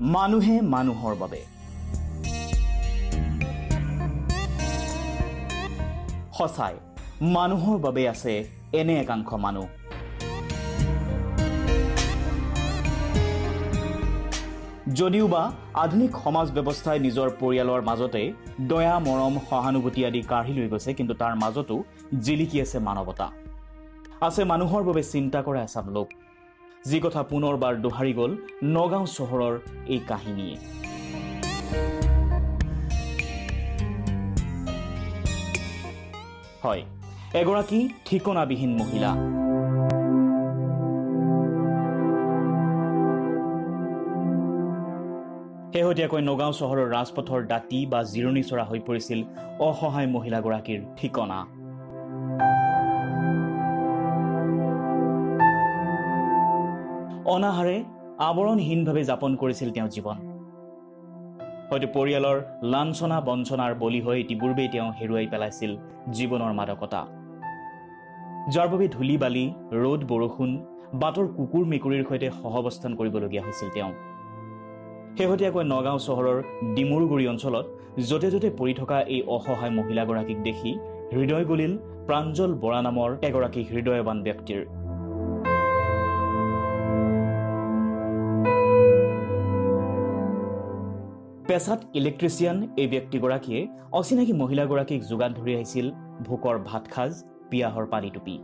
মানুহে মানুহৰ বাবে সঁচাই মানুহৰ বাবে আছে এনে একাংশ মানুহ যদিও বা আধুনিক সমাজ ব্যৱস্থাই নিজৰ পৰিয়ালৰ মাজতে দয়া মৰম সহানুভূতি আদি কাঢ়ি লৈ গৈছে কিন্তু তাৰ মাজতো জিলিকি আছে মানৱতা আছে মানুহৰ বাবে চিন্তা কৰা এচাম লোক যি কথা পুনৰবাৰ দোহাৰি গ'ল নগাঁও চহৰৰ এই কাহিনীয়ে হয় এগৰাকী ঠিকনাবিহীন মহিলা শেহতীয়াকৈ নগাঁও চহৰৰ ৰাজপথৰ দাঁতি বা জিৰণি চৰা হৈ পৰিছিল অসহায় মহিলাগৰাকীৰ ঠিকনা অনাহাৰে আৱৰণহীনভাৱে যাপন কৰিছিল তেওঁ জীৱন হয়তো পৰিয়ালৰ লাঞ্ছনা বঞ্চনাৰ বলি হৈ ইতিপূৰ্বেই তেওঁ হেৰুৱাই পেলাইছিল জীৱনৰ মাদকতা যাৰ বাবে ধূলি বালি ৰ'দ বৰষুণ বাটৰ কুকুৰ মেকুৰীৰ সৈতে সহাৱস্থান কৰিবলগীয়া হৈছিল তেওঁ শেহতীয়াকৈ নগাঁও চহৰৰ ডিমৰুগুৰি অঞ্চলত য'তে ত'তে পৰি থকা এই অসহায় মহিলাগৰাকীক দেখি হৃদয় গলিল প্ৰাঞ্জল বৰা নামৰ এগৰাকী হৃদয়ৱান ব্যক্তিৰ পেছাত ইলেক্ট্ৰিচিয়ান এই ব্যক্তিগৰাকীয়ে অচিনাকি মহিলাগৰাকীক যোগান ধৰি আহিছিল ভোকৰ ভাত খাজ পিয়াহৰ পানী টুপি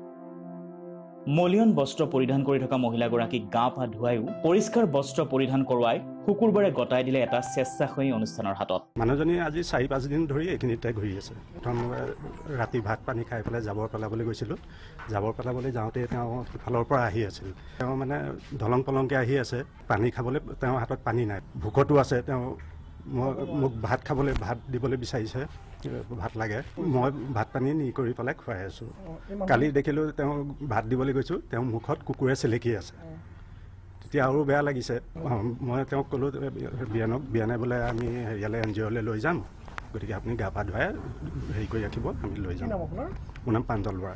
মলিয়ন বস্ত্ৰ পৰিধান কৰি থকা মহিলাগৰাকীক গা পা ধুৱাইও পৰিষ্কাৰ বস্ত্ৰ পৰিধান কৰোৱাই শুকুৰবাৰে গতাই দিলে এটা স্বেচ্ছাসেৱী অনুষ্ঠানৰ হাতত মানুহজনী আজি 4-5 দিন ধৰি এইখিনিতে ঘূৰি আছে প্ৰথম ৰাতি ভাত পানী খাই পেলাই জাবৰ পেলাবলৈ গৈছিলোঁ জাবৰ পেলাবলৈ যাওঁতে তেওঁ সিফালৰ পৰা আহি আছিল তেওঁ মানে ধলং পলংকৈ আহি আছে পানী খাবলৈ তেওঁৰ হাতত পানী নাই ভোকতো আছে তেওঁ মোক ভাত খাবলৈ ভাত দিবলৈ বিচাৰিছে ভাত লাগে মই ভাত পানী নি কৰি পেলাই খুৱাই আছোঁ কালি দেখিলোঁ তেওঁ ভাত দিবলৈ গৈছোঁ তেওঁ মুখত কুকুৰে চেলেকি আছে তেতিয়া আৰু বেয়া লাগিছে মই তেওঁক ক'লোঁ বিয়ানে বোলে আমি হেৰিয়ালৈ NGOলৈ লৈ যাম গতিকে আপুনি গা পা ধুৱাই হেৰি কৰি ৰাখিব আমি লৈ যাম মোৰ নাম প্ৰাঞ্জল বৰা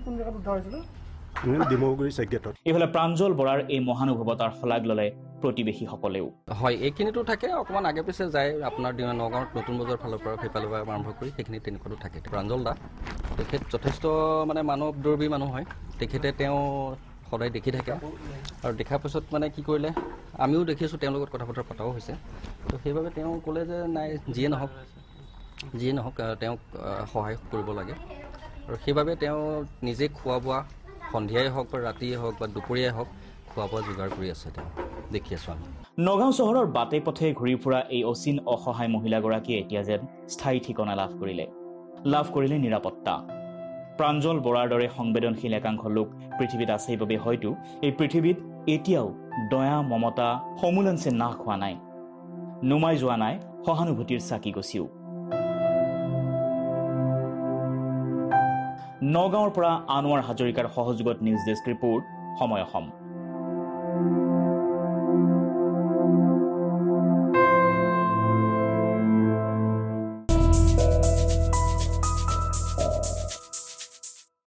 ডিমৰুগুৰি চেকগেটত এইফালে প্ৰাঞ্জল বৰাৰ এই মহানুভৱতাৰ শলাগ ল'লে প্ৰতিবেশীসকলেও হয় এইখিনিতো থাকে অকণমান আগে পিছে যায় আপোনাৰ নগাঁৱত নতুন বজাৰ ফালৰ পৰা সেইফালৰ পৰা আৰম্ভ কৰি সেইখিনি তেনেকুৱাতো থাকে প্ৰাঞ্জল দা তেখেত যথেষ্ট মানে মানৱদৰ্বী মানুহ হয় তেখেতে তেওঁ সদায় দেখি থাকে আৰু দেখাৰ পিছত মানে কি কৰিলে আমিও দেখিছোঁ তেওঁৰ লগত কথা বতৰা পতাও হৈছে তো সেইবাবে তেওঁ ক'লে যে নাই যিয়ে নহওক তেওঁক সহায় কৰিব লাগে আৰু সেইবাবে তেওঁ নিজে খোৱা বোৱা সন্ধিয়াই হওক বা ৰাতিয়ে হওক বা দুপৰীয়াই হওক খোৱা বোৱা যোগাৰ কৰি আছে তেওঁ দেখি আছোঁ আমি নগাঁও চহৰৰ বাটে পথে ঘূৰি ফুৰা এই অচিন অসহায় মহিলাগৰাকীয়ে এতিয়া যেন স্থায়ী ঠিকনা লাভ কৰিলে নিৰাপত্তা প্ৰাঞ্জল বৰাৰ দৰে সংবেদনশীল একাংশ লোক পৃথিৱীত আছে বাবে হয়তো এই পৃথিৱীত এতিয়াও দয়া মমতা সমুলঞ্চে নাশ হোৱা নাই নুমাই যোৱা নাই সহানুভূতিৰ চাকি গছিও নগাঁৱৰ পৰা আনোৱাৰ হাজৰিকাৰ সহযোগত নিউজ ডেস্ক ৰিপৰ্ট সময় অসম